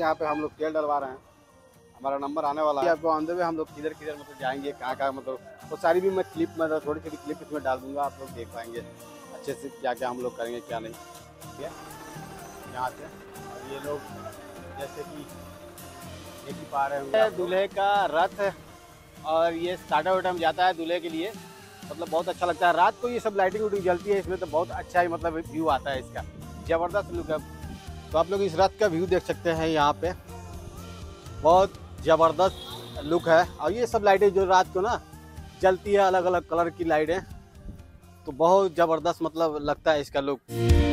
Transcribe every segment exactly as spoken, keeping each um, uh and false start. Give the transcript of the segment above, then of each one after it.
यहाँ पे हम लोग तेल डलवा रहे हैं, हमारा नंबर आने वाला है। आपको ऑन द वे हम लोग किधर किधर मतलब जाएंगे, कहाँ कहाँ मतलब वो सारी भी मैं क्लिप मतलब थोड़ी थोड़ी क्लिप इसमें डाल दूँगा, आप लोग देख पाएंगे अच्छे से क्या क्या हम लोग करेंगे क्या नहीं। ठीक है, यहाँ से और ये लोग जैसे कि देख ही पा रहे होंगे दूल्हे का रथ, और ये स्टार्टर वाटर में जाता है दूल्हे के लिए, मतलब बहुत अच्छा लगता है। रात को ये सब लाइटिंग वूटिंग जलती है इसमें, तो बहुत अच्छा ही मतलब व्यू आता है इसका, ज़बरदस्त लुक है। तो आप लोग इस रथ का व्यू देख सकते हैं, यहाँ पे बहुत ज़बरदस्त लुक है। और ये सब लाइटें जो रात को ना जलती है, अलग अलग कलर की लाइटें, तो बहुत ज़बरदस्त मतलब लगता है इसका लुक।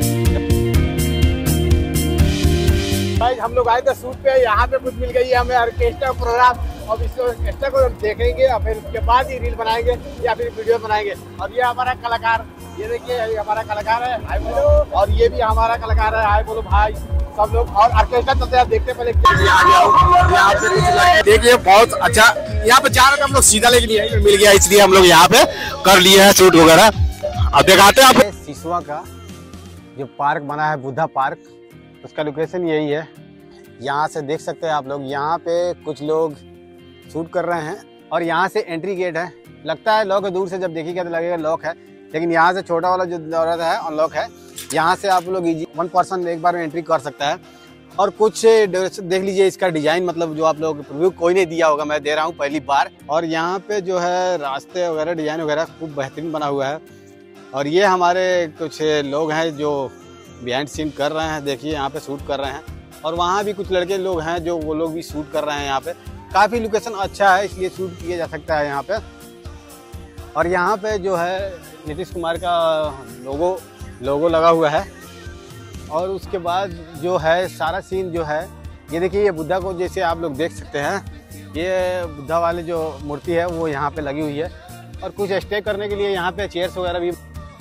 भाई हम लोग आए थे शूट पे, यहाँ पे कुछ मिल गई है हमें ऑर्केस्ट्रा प्रोग्राम, और इस ऑर्केस्ट्रा को देखेंगे और फिर उसके बाद ही रील बनाएंगे या फिर वीडियो बनाएंगे। और ये हमारा कलाकार, ये देखिए ये हमारा कलाकार है, हाय बोलो, और ये भी हमारा कलाकार है, हाय बोलो भाई सब लोग। और ऑर्केस्ट्रा चलते हैं, देखते पहले यहाँ पे देखिए बहुत अच्छा, यहाँ पे जा रहे थे हम लोग सीधा, लेकिन यहीं पे मिल गया इसलिए हम लोग यहाँ पे कर लिए हैं शूट वगैरह। अब दिखाते हैं आप सिसवा का जो पार्क बना है, बुद्धा पार्क, उसका लोकेशन यही है। यहाँ से देख सकते हैं आप लोग, यहाँ पे कुछ लोग शूट कर रहे हैं और यहाँ से एंट्री गेट है। लगता है लॉक है, दूर से जब देखिएगा तो लगेगा लॉक है, लेकिन यहाँ से छोटा वाला जो दरवाजा है अनलॉक है। यहाँ से आप लोग इजी वन पर्सन एक बार में एंट्री कर सकता है। और कुछ देख लीजिए इसका डिजाइन, मतलब जो आप लोग रिव्यू कोई नहीं दिया होगा, मैं दे रहा हूँ पहली बार। और यहाँ पे जो है रास्ते वगैरह डिजाइन वगैरह खूब बेहतरीन बना हुआ है। और ये हमारे कुछ लोग हैं जो बिहाइंड सीन कर रहे हैं, देखिए यहाँ पे शूट कर रहे हैं। और वहाँ भी कुछ लड़के लोग हैं जो वो लोग भी शूट कर रहे हैं। यहाँ पे काफ़ी लोकेशन अच्छा है, इसलिए शूट किया जा सकता है यहाँ पे। और यहाँ पे जो है नीतीश कुमार का लोगो लोगो लगा हुआ है। और उसके बाद जो है सारा सीन जो है, ये देखिए ये बुद्धा को जैसे आप लोग देख सकते हैं, ये बुद्धा वाली जो मूर्ति है वो यहाँ पे लगी हुई है। और कुछ स्टे करने के लिए यहाँ पे चेयर्स वगैरह भी,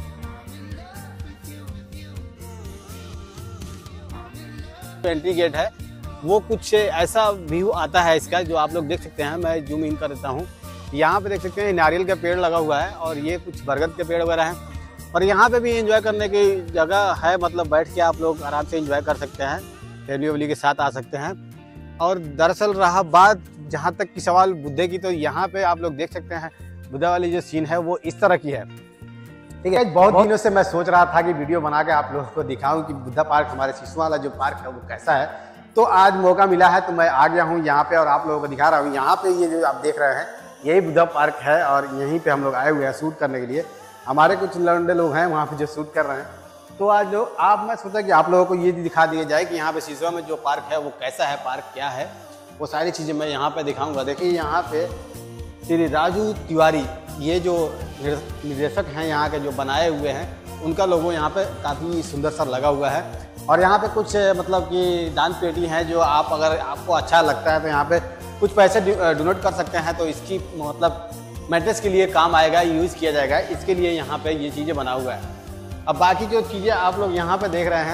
एंट्री गेट है वो कुछ ऐसा व्यू आता है इसका, जो आप लोग देख सकते हैं। मैं जूम इन कर देता हूँ, यहाँ पे देख सकते हैं नारियल का पेड़ लगा हुआ है और ये कुछ बरगद के पेड़ वगैरह हैं। और यहाँ पे भी एंजॉय करने की जगह है, मतलब बैठ के आप लोग आराम से एंजॉय कर सकते हैं, फैमिली वैमिली के साथ आ सकते हैं। और दरअसल रहा बात जहाँ तक की सवाल बुद्धे की, तो यहाँ पे आप लोग देख सकते हैं बुद्धा वाली जो सीन है वो इस तरह की है। ठीक है, बहुत दिनों से मैं सोच रहा था कि वीडियो बना के आप लोगों को दिखाऊं कि बुद्धा पार्क, हमारे सिसवा वाला जो पार्क है वो कैसा है। तो आज मौका मिला है तो मैं आ गया हूँ यहाँ पे और आप लोगों को दिखा रहा हूँ। यहाँ पे ये जो आप देख रहे हैं यही बुद्धा पार्क है और यहीं पे हम लोग आए हुए हैं शूट करने के लिए। हमारे कुछ लौंडे लोग हैं वहाँ पे जो शूट कर रहे हैं। तो आज जो आप मैं सोचा कि आप लोगों को ये दिखा दिया जाए कि यहाँ पे सिसवा में जो पार्क है वो कैसा है, पार्क क्या है, वो सारी चीज़ें मैं यहाँ पे दिखाऊँगा। देखिए यहाँ पे श्री राजू तिवारी, ये जो निर्देशक हैं यहाँ के जो बनाए हुए हैं, उनका लोगो यहाँ पे काफ़ी सुंदर सा लगा हुआ है। और यहाँ पे कुछ मतलब कि दान पेटी है, जो आप अगर आपको अच्छा लगता है तो यहाँ पे कुछ पैसे डोनेट कर सकते हैं, तो इसकी मतलब मेंटेनेंस के लिए काम आएगा, यूज़ किया जाएगा, इसके लिए यहाँ पे ये चीज़ें बना हुआ है। अब बाकी जो चीज़ें आप लोग यहाँ पे देख रहे हैं,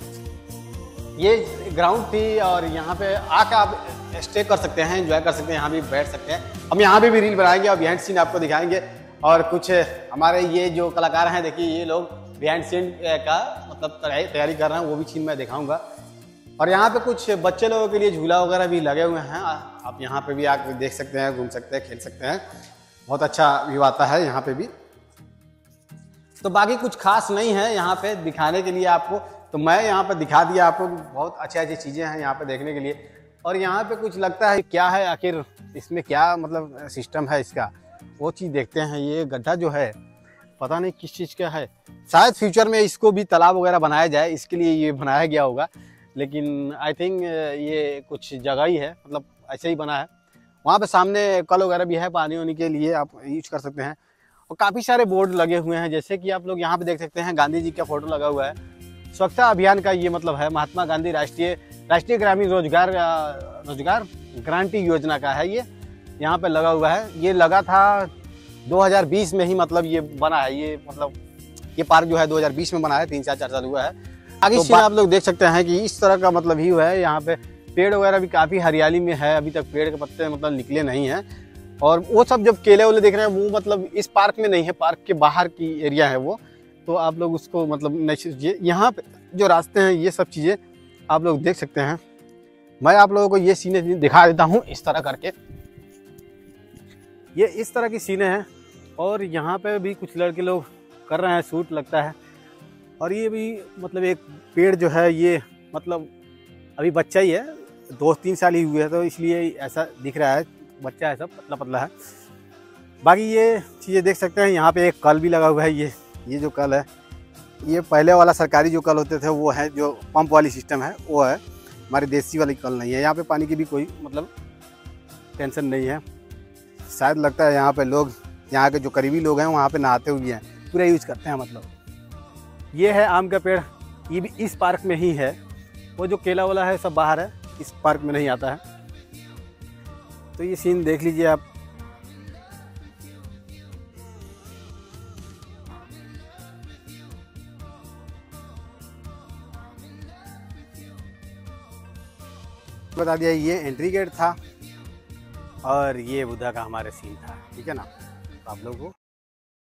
ये ग्राउंड थी और यहाँ पे आकर आप स्टे कर सकते हैं, एंजॉय कर सकते हैं, यहाँ भी बैठ सकते हैं। हम यहाँ पे भी रील बनाएंगे और बिहाइंड सीन आपको दिखाएंगे। और कुछ हमारे ये जो कलाकार हैं, देखिए ये लोग बिहाइंड सीन का मतलब तैयारी कर रहे हैं, वो भी सीन मैं दिखाऊंगा। और यहाँ पे कुछ बच्चे लोगों के लिए झूला वगैरह भी लगे हुए हैं, आप यहाँ पे भी आकर देख सकते हैं, घूम सकते हैं, खेल सकते हैं। बहुत अच्छा व्यू आता है यहाँ पे भी। तो बाकी कुछ खास नहीं है यहाँ पे दिखाने के लिए आपको, तो मैं यहाँ पे दिखा दिया आपको। बहुत अच्छी अच्छी चीज़ें हैं यहाँ पे देखने के लिए। और यहाँ पे कुछ लगता है क्या है आखिर इसमें, क्या मतलब सिस्टम है इसका, वो चीज़ देखते हैं। ये गड्ढा जो है पता नहीं किस चीज़ का है, शायद फ्यूचर में इसको भी तालाब वगैरह बनाया जाए, इसके लिए ये बनाया गया होगा। लेकिन आई थिंक ये कुछ जगह ही है, मतलब ऐसे ही बना है। वहाँ पे सामने कल वगैरह भी है, पानी वानी के लिए आप यूज कर सकते हैं। और काफ़ी सारे बोर्ड लगे हुए हैं, जैसे कि आप लोग यहाँ पे देख सकते हैं गांधी जी का फोटो लगा हुआ है। स्वच्छता अभियान का ये मतलब है, महात्मा गांधी राष्ट्रीय राष्ट्रीय ग्रामीण रोजगार रोजगार गारंटी योजना का है, ये यहाँ पे लगा हुआ है। ये लगा था दो हज़ार बीस में ही, मतलब ये बना है, ये मतलब ये पार्क जो है दो हज़ार बीस में बना है, तीन चार चार साल हुआ है। आगे तो आप लोग देख सकते हैं कि इस तरह का मतलब व्यू है। यहाँ पे पेड़ वगैरह भी काफ़ी हरियाली में है, अभी तक पेड़ के पत्ते मतलब निकले नहीं हैं। और वो सब जब केले वाले देख रहे हैं वो मतलब इस पार्क में नहीं है, पार्क के बाहर की एरिया है वो। तो आप लोग उसको मतलब यहाँ पे जो रास्ते हैं ये सब चीज़ें आप लोग देख सकते हैं। मैं आप लोगों को ये सीनें दिखा देता हूँ इस तरह करके। ये इस तरह की सीनें हैं और यहाँ पे भी कुछ लड़के लोग कर रहे हैं शूट लगता है। और ये भी मतलब एक पेड़ जो है ये मतलब अभी बच्चा ही है, दो तीन साल ही हुए हैं, तो इसलिए ऐसा दिख रहा है, बच्चा है सब पतला पतला है। बाकी ये चीज़ें देख सकते हैं, यहाँ पे एक कल भी लगा हुआ है। ये ये जो कल है ये पहले वाला सरकारी जो कल होते थे वो है, जो पंप वाली सिस्टम है वो है, हमारी देसी वाली कल नहीं है। यहाँ पे पानी की भी कोई मतलब टेंशन नहीं है। शायद लगता है यहाँ पे लोग, यहाँ के जो करीबी लोग हैं वहाँ पे नहाते हुए हैं, पूरा यूज करते हैं। मतलब ये है आम का पेड़, ये भी इस पार्क में ही है। वो जो केला वाला है सब बाहर है, इस पार्क में नहीं आता है। तो ये सीन देख लीजिए आप। बता दिया ये एंट्री गेट था और ये बुद्धा का हमारे सीन था, ठीक है ना। तो आप लोगों को